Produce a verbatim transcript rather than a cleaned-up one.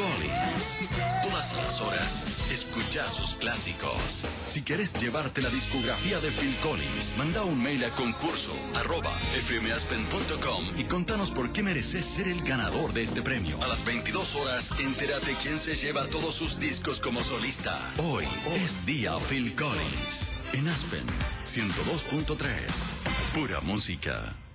Collins. Todas las horas, escucha sus clásicos. Si quieres llevarte la discografía de Phil Collins, manda un mail a concurso arroba fmaspen punto com y contanos por qué mereces ser el ganador de este premio. A las veintidós horas, entérate quién se lleva todos sus discos como solista. Hoy es día Phil Collins. En Aspen ciento dos punto tres. Pura música.